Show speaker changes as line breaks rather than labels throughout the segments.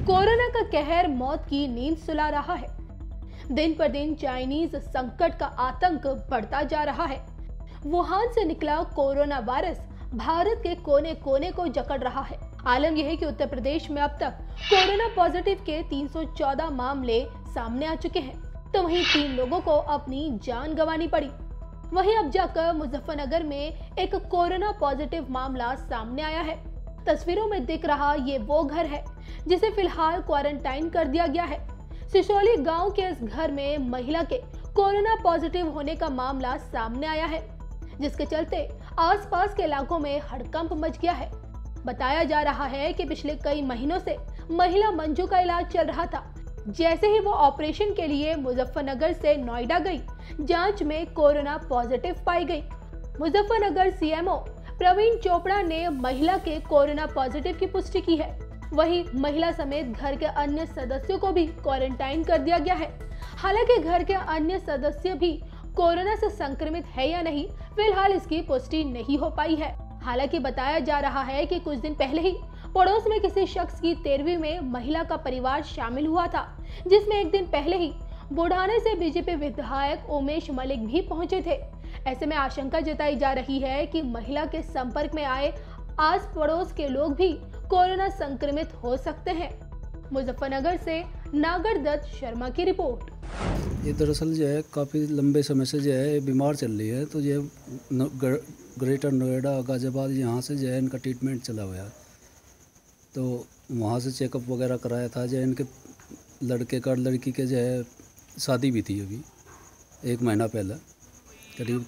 Corona का कहर मौत की नींद सुला रहा है। दिन पर दिन चाइनीज संकट का आतंक बढ़ता जा रहा है। वुहान से निकला कोरोना वायरस भारत के कोने कोने को जकड़ रहा है। आलम यह है कि उत्तर प्रदेश में अब तक कोरोना पॉजिटिव के 314 मामले सामने आ चुके हैं, तो वहीं 3 लोगों को अपनी जान गंवानी पड़ी। वहीं अब जाकर मुजफ्फरनगर में एक कोरोना पॉजिटिव मामला सामने आया है। तस्वीरों में दिख रहा ये वो घर है जिसे फिलहाल क्वारंटाइन कर दिया गया है। सिसोली गांव के इस घर में महिला के कोरोना पॉजिटिव होने का मामला सामने आया है, जिसके चलते आसपास के इलाकों में हड़कंप मच गया है। बताया जा रहा है कि पिछले कई महीनों से महिला मंजू का इलाज चल रहा था। जैसे ही वो ऑपरेशन के लिए मुजफ्फरनगर से नोएडा गई, जांच में कोरोना पॉजिटिव पाई गई। मुजफ्फरनगर सीएमओ प्रवीण चोपड़ा ने महिला के कोरोना पॉजिटिव की पुष्टि की है। वहीं महिला समेत घर के अन्य सदस्यों को भी क्वारंटाइन कर दिया गया है। हालांकि घर के अन्य सदस्य भी कोरोना से संक्रमित है या नहीं, फिलहाल इसकी पुष्टि नहीं हो पाई है। हालांकि बताया जा रहा है कि कुछ दिन पहले ही पड़ोस में किसी शख्स की 13वीं में महिला का परिवार शामिल हुआ था, जिसमें एक दिन पहले ही बुढ़ाने से बीजेपी विधायक उमेश मलिक भी पहुंचे थे। ऐसे में आशंका जताई जा रही है कि महिला के संपर्क में आए आस पड़ोस के लोग भी कोरोना संक्रमित हो सकते हैं। मुजफ्फरनगर से नागर दत्त शर्मा की रिपोर्ट।
ये दरअसल जो है काफ़ी लंबे समय से जो है बीमार चल रही है, तो ये ग्रेटर नोएडा गाजियाबाद यहाँ से जो है इनका ट्रीटमेंट चला हुआ है। तो वहाँ से चेकअप वगैरह कराया था। जो इनके लड़के का लड़की के जो है शादी भी थी अभी 1 महीना पहले करीब,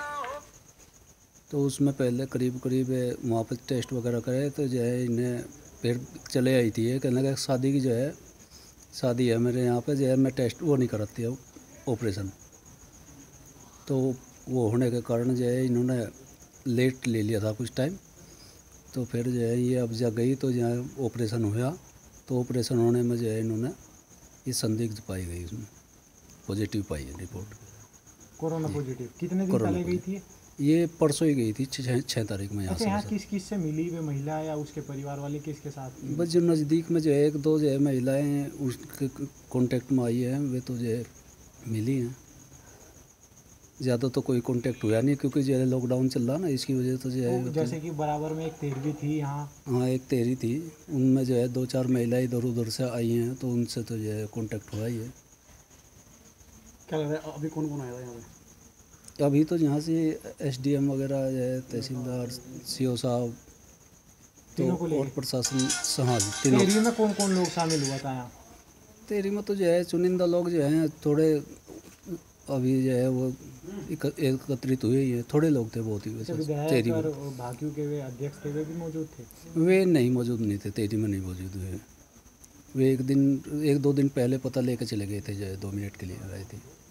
तो उसमें पहले करीब वहाँ पर टेस्ट वगैरह कराए, तो जो है इन्हें फिर चले आई थी। ये कहने लगा शादी की जो है शादी है मेरे यहाँ पे, जो है मैं टेस्ट वो नहीं कराती है ऑपरेशन। तो वो होने के कारण जो है इन्होंने लेट ले लिया था कुछ टाइम। तो फिर जो है ये अब जा गई तो जो है ऑपरेशन हुआ, तो ऑपरेशन होने में जो है इन्होंने ये संदिग्ध पाई गई, उसमें पॉजिटिव पाई है रिपोर्ट
कोरोना पॉजिटिव। कितने दिन पहले गई थी
ये? परसों ही गई थी 6 तारीख में।
अच्छा, यहाँ किस से मिली वे महिला या उसके परिवार वाले किसके साथ?
बस जो नज़दीक में जो है 1-2 जो है महिलाएं हैं उसके कांटेक्ट में आई हैं, वे तो जो है मिली हैं। ज़्यादा तो कोई कांटेक्ट हुआ नहीं, क्योंकि जो है लॉकडाउन चल रहा ना, इसकी वजह तो जो है
जैसे कि बराबर में एक 13वीं थी यहाँ।
हाँ, एक 13 थी, उनमें जो है 2-4 महिलाएं इधर उधर से आई हैं, तो उनसे तो जो है कांटेक्ट हुआ ही है।
क्या लग रहा है अभी कौन कौन आया था यहाँ पे?
अभी तो यहाँ से SDM वगैरह जो है, तहसीलदार, CO साहब, तो और प्रशासन हाँ तीनों।
13वीं में कौन कौन लोग शामिल हुआ था यहाँ?
13वीं में तो जो है चुनिंदा लोग जो हैं, थोड़े अभी जो है वो एकत्रित हुए ही हैं, थोड़े लोग थे बहुत ही। वैसे 13वीं में
भाकियों के वे अध्यक्ष थे, वे भी मौजूद थे?
वे नहीं मौजूद नहीं थे, 13वीं में नहीं मौजूद हुए। वे 1-2 दिन पहले पता लेके चले गए थे, जो है 2 मिनट के लिए आए थे।